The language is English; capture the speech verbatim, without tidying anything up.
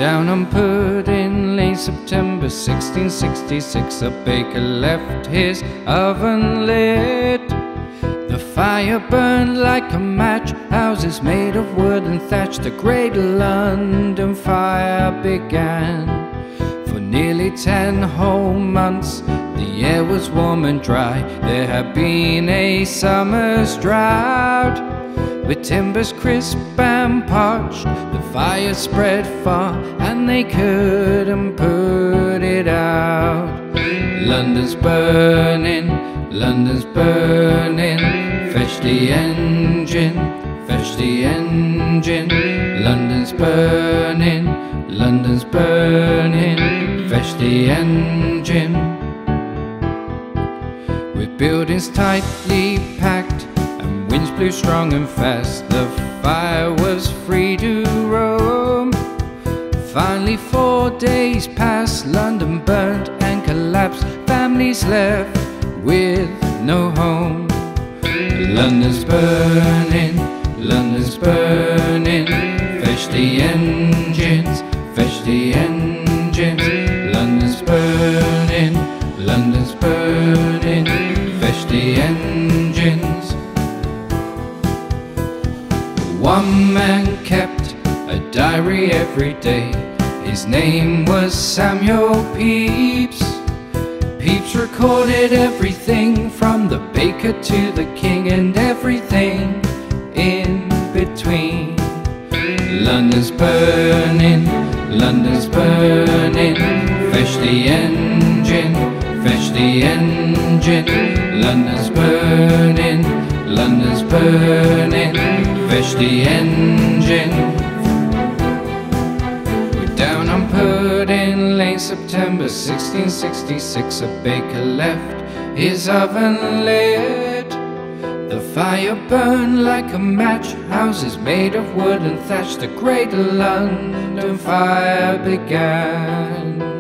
Down on Pudding Lane, September sixteen sixty-six, a baker left his oven lit. The fire burned like a match, houses made of wood and thatch. The great London fire began. For nearly ten whole months the air was warm and dry. There had been a summer's drought, with timbers crisp and parched. The fire spread far and they couldn't put it out. London's burning, London's burning. Fetch the engine, fetch the engine. London's burning, London's burning. Fetch the engine. With buildings tightly packed, winds blew strong and fast, the fire was free to roam. Finally four days passed, London burnt and collapsed, families left with no home. London's burning, London's burning. Fetch the engines, fetch the engines. London's burning, London's burning. Fetch the engines. One man kept a diary every day. His name was Samuel Pepys. Pepys recorded everything from the baker to the king and everything in between. London's burning, London's burning. Fetch the engine, fetch the engine. London's burning, London's burning. Fetch the engine. We're down on Pudding Lane, September sixteen sixty-six, a baker left his oven lit. The fire burned like a match, houses made of wood and thatch. The great London fire began.